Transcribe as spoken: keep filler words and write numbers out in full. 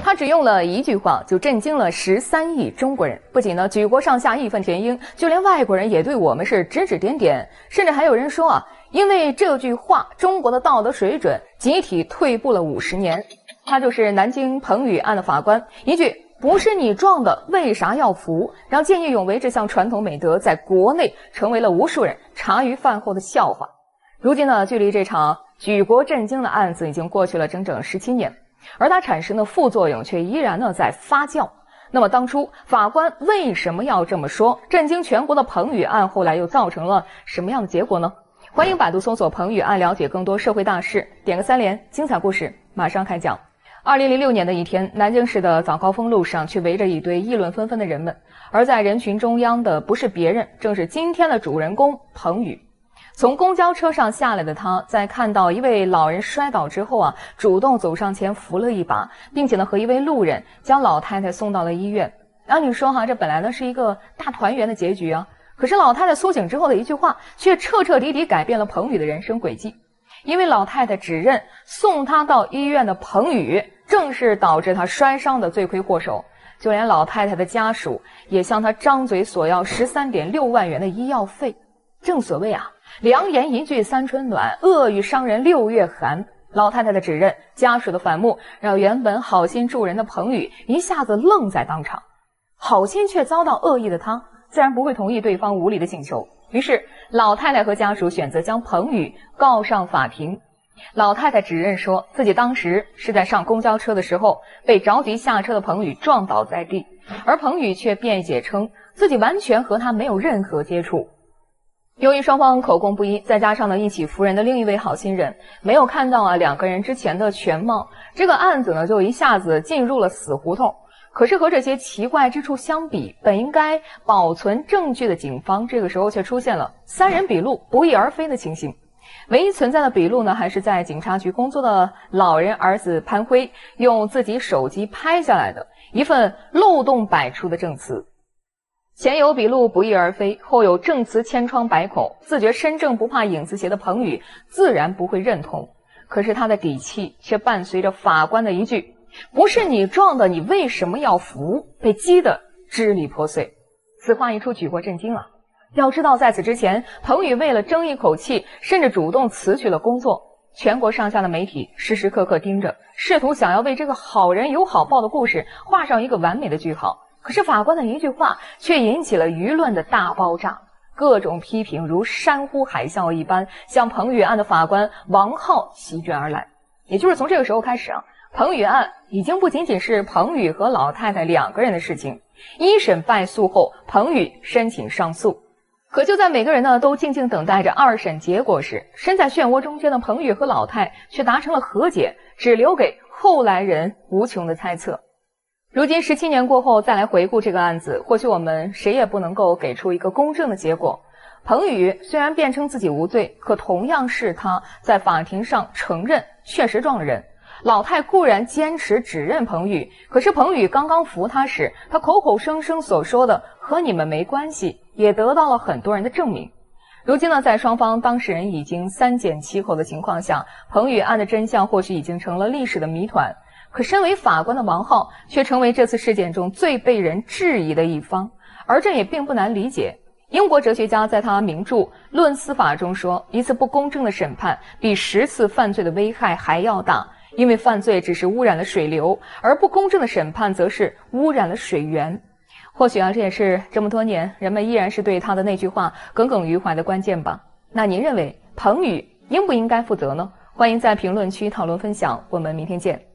他只用了一句话就震惊了十三亿中国人，不仅呢举国上下义愤填膺，就连外国人也对我们是指指点点，甚至还有人说啊，因为这句话，中国的道德水准集体退步了五十年。他就是南京彭宇案的法官，一句“不是你撞的，为啥要扶”，让见义勇为这项传统美德在国内成为了无数人茶余饭后的笑话。如今呢，距离这场举国震惊的案子已经过去了整整十七年。而它产生的副作用却依然呢在发酵。那么当初法官为什么要这么说？震惊全国的彭宇案后来又造成了什么样的结果呢？欢迎百度搜索彭宇案，了解更多社会大事。点个三连，精彩故事马上开讲。二零零六年的一天，南京市的早高峰路上却围着一堆议论纷纷的人们，而在人群中央的不是别人，正是今天的主人公彭宇。从公交车上下来的他，在看到一位老人摔倒之后啊，主动走上前扶了一把，并且呢和一位路人将老太太送到了医院。按理说哈，这本来呢是一个大团圆的结局啊，可是老太太苏醒之后的一句话，却彻彻底底改变了彭宇的人生轨迹。因为老太太指认送他到医院的彭宇正是导致他摔伤的罪魁祸首，就连老太太的家属也向他张嘴索要 十三点六万元的医药费。正所谓啊，良言一句三春暖，恶语伤人六月寒。老太太的指认，家属的反目，让原本好心助人的彭宇一下子愣在当场。好心却遭到恶意的他，自然不会同意对方无理的请求。于是老太太和家属选择将彭宇告上法庭。老太太指认说，自己当时是在上公交车的时候，被着急下车的彭宇撞倒在地，而彭宇却辩解称自己完全和他没有任何接触。由于双方口供不一，再加上呢一起扶人的另一位好心人没有看到啊两个人之前的全貌，这个案子呢就一下子进入了死胡同。可是和这些奇怪之处相比，本应该保存证据的警方，这个时候却出现了三人笔录不翼而飞的情形。唯一存在的笔录呢，还是在警察局工作的老人儿子潘辉用自己手机拍下来的一份漏洞百出的证词。前有笔录不翼而飞，后有证词千疮百孔，自觉身正不怕影子斜的彭宇自然不会认同。可是他的底气却伴随着法官的一句“不是你撞的，你为什么要扶”，被击得支离破碎。此话一出，举国震惊啊！要知道，在此之前，彭宇为了争一口气，甚至主动辞去了工作。全国上下的媒体时时刻刻盯着，试图想要为这个好人有好报的故事画上一个完美的句号。可是法官的一句话却引起了舆论的大爆炸，各种批评如山呼海啸一般向彭宇案的法官王浩席卷而来。也就是从这个时候开始啊，彭宇案已经不仅仅是彭宇和老太太两个人的事情。一审败诉后，彭宇申请上诉。可就在每个人呢都静静等待着二审结果时，身在漩涡中间的彭宇和老太却达成了和解，只留给后来人无穷的猜测。如今十七年过后再来回顾这个案子，或许我们谁也不能够给出一个公正的结果。彭宇虽然辩称自己无罪，可同样是他在法庭上承认确实撞了人。老太固然坚持指认彭宇，可是彭宇刚刚扶他时，他口口声声所说的和你们没关系，也得到了很多人的证明。如今呢，在双方当事人已经三缄其口的情况下，彭宇案的真相或许已经成了历史的谜团。可身为法官的王浩却成为这次事件中最被人质疑的一方，而这也并不难理解。英国哲学家在他名著《论司法》中说，一次不公正的审判比十次犯罪的危害还要大，因为犯罪只是污染了水流，而不公正的审判则是污染了水源。或许啊，这也是这么多年人们依然是对他的那句话耿耿于怀的关键吧。那您认为彭宇应不应该负责呢？欢迎在评论区讨论分享，我们明天见。